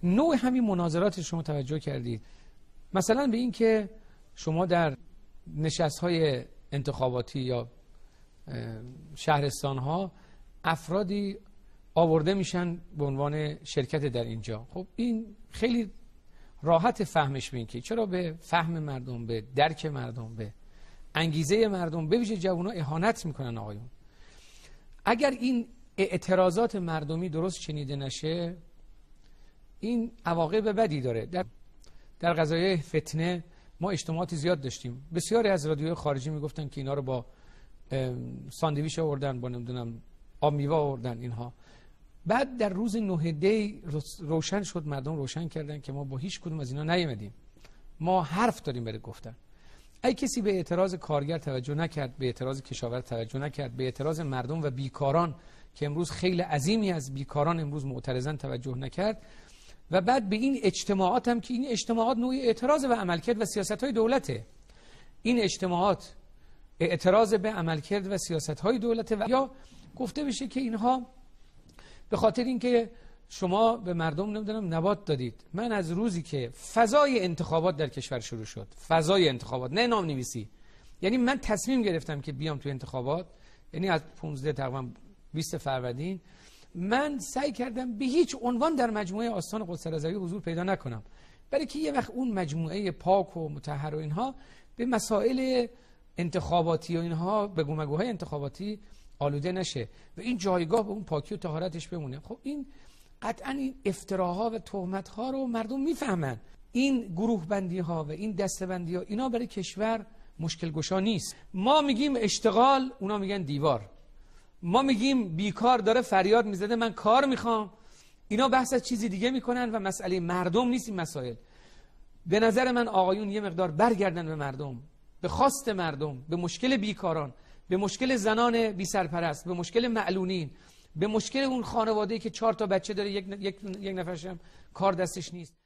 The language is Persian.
نوع همین مناظرات شما توجه کردید، مثلا به این که شما در نشست‌های انتخاباتی یا شهرستان‌ها افرادی آورده میشن به عنوان شرکت در اینجا. خب این خیلی راحت فهمش میگه چرا به فهم مردم، به درک مردم، به انگیزه مردم، به ویژه جوونا اهانت میکنن آقایون. اگر این اعتراضات مردمی درست شنیده نشه این عواقب بدی داره. در قضایای فتنه ما اجتماعاتی زیاد داشتیم، بسیاری از رادیوهای خارجی میگفتن که اینا رو با ساندویچ آوردن، با نمیدونم آب میوه آوردن اینها. بعد در روز 9 دی روشن شد، مردم روشن کردن که ما با هیچ کدوم از اینا نیومدیم، ما حرف داریم برای گفتن. اگه کسی به اعتراض کارگر توجه نکرد، به اعتراض کشاورز توجه نکرد، به اعتراض مردم و بیکاران که امروز خیلی عظیمی از بیکاران امروز معترضن توجه نکرد، و بعد به این اجتماعات هم که این اجتماعات نوعی اعتراض به عملکرد و سیاست‌های دولته، این اجتماعات اعتراض به عملکرد و سیاست‌های دولته، و یا گفته بشه که اینها به خاطر اینکه شما به مردم نمیدونم نبات دادید. من از روزی که فضای انتخابات در کشور شروع شد، فضای انتخابات نه نام نویسی، یعنی من تصمیم گرفتم که بیام تو انتخابات، یعنی از 15 تقریبا 20 فروردین من سعی کردم به هیچ عنوان در مجموعه آستان قدس رضوی حضور پیدا نکنم، برای که یه وقت اون مجموعه پاک و مطهر و اینها به مسائل انتخاباتی و اینها به گفتگوهای انتخاباتی آلوده نشه و این جایگاه به اون پاکی و طهارتش بمونه. خب این قطعا این افتراها و تهمت‌ها رو مردم میفهمن. این گروه بندی ها و این دسته بندی ها اینا برای کشور مشکل گشا نیست. ما میگیم اشتغال، اونا میگن دیوار. ما میگیم بیکار داره فریاد میزده من کار میخوام، اینا بحث از چیزی دیگه میکنن و مسئله مردم نیست این مسائل. به نظر من آقایون یه مقدار برگردن به مردم، به خواست مردم، به مشکل بیکاران، به مشکل زنان بی سرپرست، به مشکل معلولین، به مشکل اون خانواده‌ای که 4 تا بچه داره یک نفرش هم کار دستش نیست.